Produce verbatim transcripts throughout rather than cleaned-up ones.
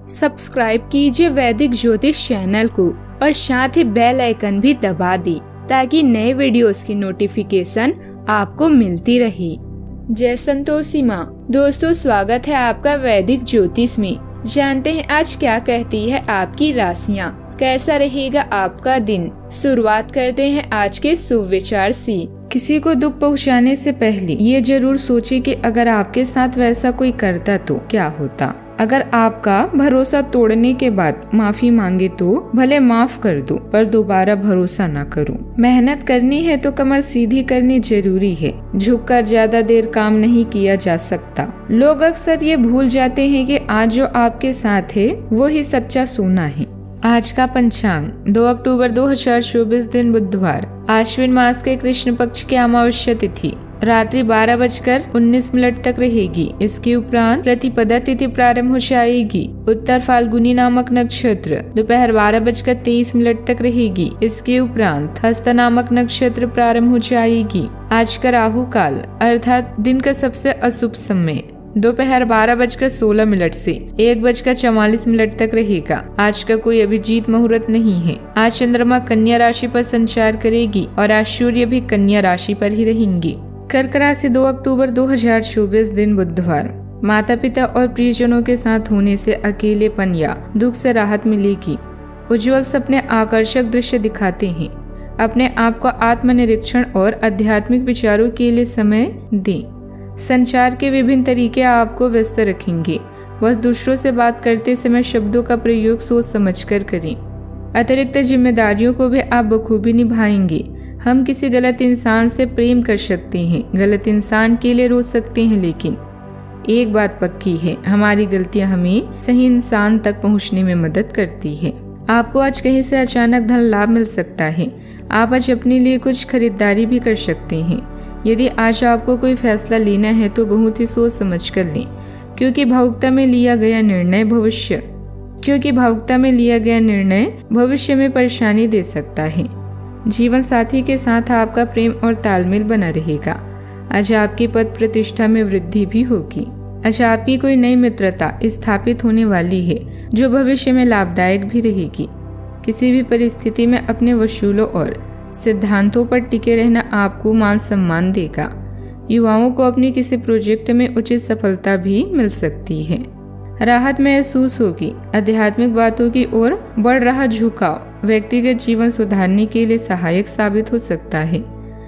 Subscribe कीजिए वैदिक ज्योतिष चैनल को और साथ ही बेल आइकन भी दबा दी ताकि नए वीडियोस की नोटिफिकेशन आपको मिलती रहे। जय संतोषी माँ। दोस्तों, स्वागत है आपका वैदिक ज्योतिष में। जानते हैं आज क्या कहती है आपकी राशियाँ, कैसा रहेगा आपका दिन। शुरुआत करते हैं आज के सुविचार से। किसी को दुख पहुंचाने से पहले ये जरूर सोचिए कि अगर आपके साथ वैसा कोई करता तो क्या होता। अगर आपका भरोसा तोड़ने के बाद माफी मांगे तो भले माफ कर दो, पर दोबारा भरोसा ना करो। मेहनत करनी है तो कमर सीधी करनी जरूरी है। झुककर ज्यादा देर काम नहीं किया जा सकता। लोग अक्सर ये भूल जाते हैं कि आज जो आपके साथ है वो ही सच्चा सोना है। आज का पंचांग दो अक्टूबर दो हजार चौबीस दिन बुधवार, आश्विन मास के कृष्ण पक्ष की अमावस्या तिथि रात्रि बारह बजकर उन्नीस मिनट तक रहेगी। इसके उपरांत प्रतिपदा तिथि प्रारंभ हो जाएगी। उत्तर फाल्गुनी नामक नक्षत्र दोपहर बारह बजकर तेईस मिनट तक रहेगी। इसके उपरांत हस्त नामक नक्षत्र प्रारंभ हो जाएगी। आज का राहु काल अर्थात दिन का सबसे अशुभ समय दोपहर बारह बजकर सोलह मिनट से एक बजकर चौवालीस मिनट तक रहेगा। आज का कोई अभिजीत मुहूर्त नहीं है। आज चंद्रमा कन्या राशि पर संचार करेगी और आज सूर्य भी कन्या राशि पर ही रहेंगी। कर्क राशि दो अक्टूबर दो हजार चौबीस दिन बुधवार, माता पिता और प्रियजनों के साथ होने से अकेलेपन या दुख से राहत मिलेगी। उज्जवल सपने आकर्षक दृश्य दिखाते हैं। अपने आप को आत्मनिरीक्षण और आध्यात्मिक विचारों के लिए समय दें। संचार के विभिन्न तरीके आपको व्यस्त रखेंगे। बस दूसरों से बात करते समय शब्दों का प्रयोग सोच समझकर करें। अतिरिक्त जिम्मेदारियों को भी आप बखूबी निभाएंगे। हम किसी गलत इंसान से प्रेम कर सकते हैं, गलत इंसान के लिए रो सकते हैं, लेकिन एक बात पक्की है, हमारी गलतियां हमें सही इंसान तक पहुंचने में मदद करती है। आपको आज कहीं से अचानक धन लाभ मिल सकता है। आप आज अपने लिए कुछ खरीदारी भी कर सकते हैं। यदि आज आपको कोई फैसला लेना है तो बहुत ही सोच समझ कर लें, क्योंकि भावुकता में लिया गया निर्णय भविष्य क्योंकि भावुकता में लिया गया निर्णय भविष्य में परेशानी दे सकता है। जीवन साथी के साथ आपका प्रेम और तालमेल बना रहेगा। आज आपकी पद प्रतिष्ठा में वृद्धि भी होगी। आज आपकी कोई नई मित्रता स्थापित होने वाली है जो भविष्य में लाभदायक भी रहेगी। किसी भी परिस्थिति में अपने वसूलों और सिद्धांतों पर टिके रहना आपको मान सम्मान देगा। युवाओं को अपनी किसी प्रोजेक्ट में उचित सफलता भी मिल सकती है। राहत महसूस होगी। आध्यात्मिक बातों की ओर बढ़ रहा झुकाव व्यक्तिगत जीवन सुधारने के लिए सहायक साबित हो सकता है।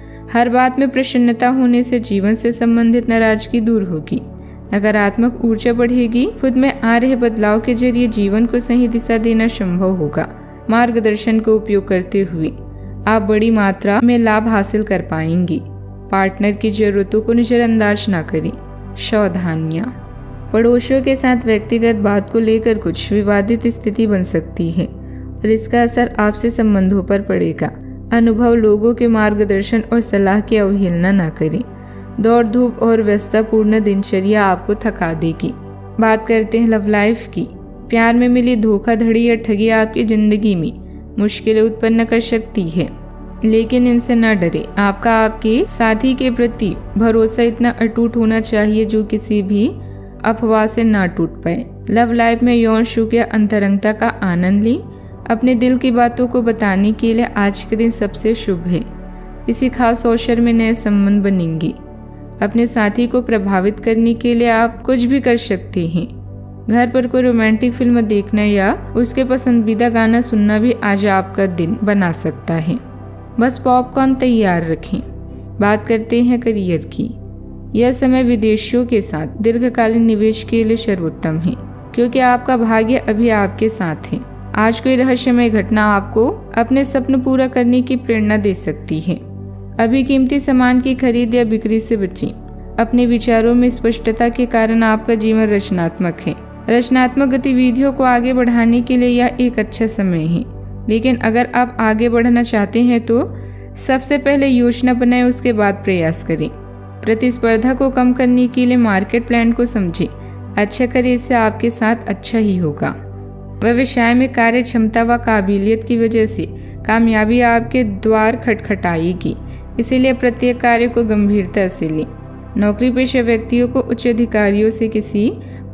हर बात में प्रसन्नता होने से जीवन से संबंधित नाराजगी दूर होगी। नकारात्मक ऊर्जा बढ़ेगी। खुद में आ रहे बदलाव के जरिए जीवन को सही दिशा देना संभव होगा। मार्गदर्शन का उपयोग करते हुए आप बड़ी मात्रा में लाभ हासिल कर पाएंगी। पार्टनर की जरूरतों को नजरअंदाज न करें। सावधानियां, पड़ोसियों के साथ व्यक्तिगत बात को लेकर कुछ विवादित स्थिति बन सकती है और इसका असर आपसे संबंधों पर पड़ेगा। अनुभव लोगों के मार्गदर्शन और सलाह की अवहेलना न करें। दौड़ धूप और व्यस्ततापूर्ण दिनचर्या आपको थका देगी। बात करते हैं लव लाइफ की। प्यार में मिली धोखाधड़ी या ठगी आपकी जिंदगी में मुश्किलें उत्पन्न कर सकती है, लेकिन इनसे न डरे। आपका आपके साथी के प्रति भरोसा इतना अटूट होना चाहिए जो किसी भी अफवाह से ना टूट पाए। लव लाइफ में यौन सुख या अंतरंगता का आनंद लें। अपने दिल की बातों को बताने के लिए आज के दिन सबसे शुभ है। किसी खास अवसर में नए संबंध बनेंगे। अपने साथी को प्रभावित करने के लिए आप कुछ भी कर सकते हैं। घर पर कोई रोमांटिक फिल्म देखना या उसके पसंदीदा गाना सुनना भी आज आपका दिन बना सकता है। बस पॉपकॉर्न तैयार रखें। बात करते हैं करियर की। यह समय विदेशियों के साथ दीर्घकालीन निवेश के लिए सर्वोत्तम है, क्योंकि आपका भाग्य अभी आपके साथ है। आज कोई रहस्यमय घटना आपको अपने सपने पूरा करने की प्रेरणा दे सकती है। अभी कीमती सामान की खरीद या बिक्री से बचें। अपने विचारों में स्पष्टता के कारण आपका जीवन रचनात्मक है। रचनात्मक गतिविधियों को आगे बढ़ाने के लिए यह एक अच्छा समय है, लेकिन अगर आप आगे बढ़ना चाहते हैं तो सबसे पहले योजना बनाएं, उसके बाद प्रयास करें। प्रतिस्पर्धा को कम करने के लिए मार्केट प्लान को समझें। अच्छा करें, इससे आपके साथ अच्छा ही होगा। व्यवसाय में कार्य क्षमता व काबिलियत की वजह से कामयाबी आपके द्वार खटखटाएगी, इसीलिए प्रत्येक कार्य को गंभीरता से लें। नौकरी पेशा व्यक्तियों को उच्च अधिकारियों से किसी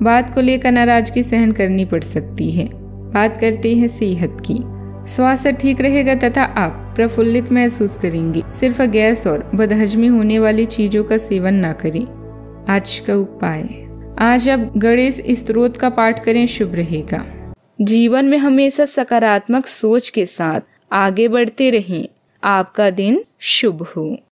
बात को लेकर नाराजगी सहन करनी पड़ सकती है। बात करते हैं सेहत की। स्वास्थ्य ठीक रहेगा तथा आप प्रफुल्लित महसूस करेंगे। सिर्फ गैस और बदहजमी होने वाली चीजों का सेवन ना करें। आज का उपाय, आज आप गणेश स्तोत्र का पाठ करें, शुभ रहेगा। जीवन में हमेशा सकारात्मक सोच के साथ आगे बढ़ते रहें। आपका दिन शुभ हो।